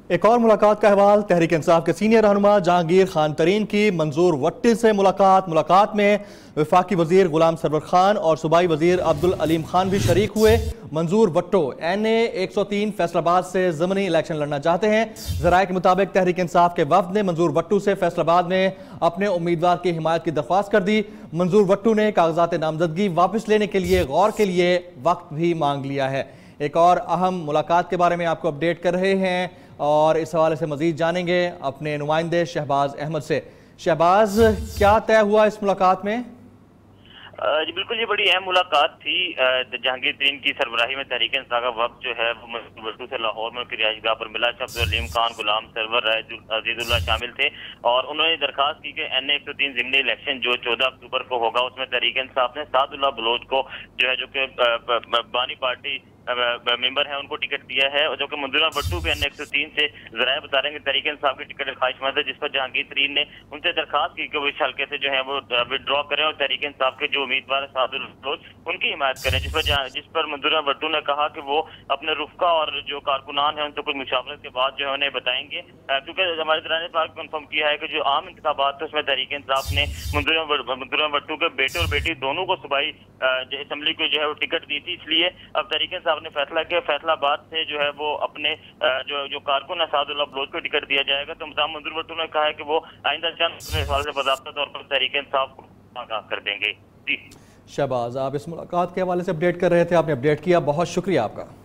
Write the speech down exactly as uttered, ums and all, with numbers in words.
ایک اور ملاقات کا احوال۔ تحریک انصاف کے سینئر رہنما جہانگیر خان ترین کی منظور وٹی سے ملاقات ملاقات میں وفاقی وزیر غلام سرور خان اور صوبائی وزیر عبدالعلیم خان بھی شریک ہوئے۔ منظور وٹو این اے ایک سو تین فیصل آباد سے ضمنی الیکشن لڑنا چاہتے ہیں۔ ذرائع کے مطابق تحریک انصاف کے وفد نے منظور وٹو سے فیصل آباد میں اپنے امیدوار کی حمایت کی درخواست کر دی۔ منظور وٹو نے کاغذات نامزدگی واپس لینے کے لیے غور کے لیے وقت بھی مانگ لیا ہے۔ ایک اور اہم ملاقات کے بارے میں آپ کو اپڈیٹ کر رہے ہیں اور اس حوالے سے مزید جانیں گے اپنے نمائندے شہباز احمد سے۔ شہباز، کیا طے ہوا اس ملاقات میں؟ جی بالکل، یہ بڑی اہم ملاقات تھی۔ جہانگیر ترین کی سربراہی میں تحریک انصاف کا وفد جو ہے وہ منظور وٹو سے لاہور میں ان کی رہائش گاہ پر ملا۔ عبدالعلیم خان، غلام سرور، عزیز اللہ شامل تھے اور انہوں نے درخواست کی کہ این اے ایک سو تین ضمنی الیکشن جو چودہ اکتوبر کو ہوگا اس میں تحریک انصاف نے سعد اللہ بلوچ کو جو ہے جو کہ بانی پارٹی ممبر ہیں ان کو ٹکٹ دیا ہے، جو کہ منظور وٹو بھی این اے ایک سو تین سے ذرائع بتا رہے ہیں کہ تحریک انصاف کی ٹکٹ خواہش مند ہے، جس پر جہانگیر ترین نے ان سے درخواست کی کہ وہ اس حلقے سے جو ہے وہ وڈرا کریں اور تحریک انصاف کے جو امیدوار ہیں سعد اللہ بلوچ ان کی حمایت کریں، جس پر جس پر منظور وٹو نے کہا کہ وہ اپنے رفقا اور جو کارکنان ہیں ان سے کچھ مشاورت کے بعد جو ہے انہیں بتائیں گے، کیونکہ ہمارے ذرائع نے کنفرم کیا ہے کہ جو عام انتخابات تھے اس میں تحریک انصاف نے منظور وٹو کے بیٹے اور بیٹی دونوں کو صوبائی اسمبلی کو جو ہے وہ ٹکٹ دی تھی، اس لیے اب تحریک انصاف نے فیصلہ کیا فیصلہ آباد سے جو ہے وہ اپنے جو جو کارکن ہے سعد اللہ بلوچ کو ٹکٹ دیا جائے گا۔ تو مدام منظور وٹو نے کہا ہے کہ وہ آئندہ چند سوال سے باضابطہ طور پر تحریک انصاف کو آگاہ کر دیں گے۔ جی شہباز، آپ اس ملاقات کے حوالے سے اپڈیٹ کر رہے تھے، آپ نے اپڈیٹ کیا، بہت شکریہ آپ کا۔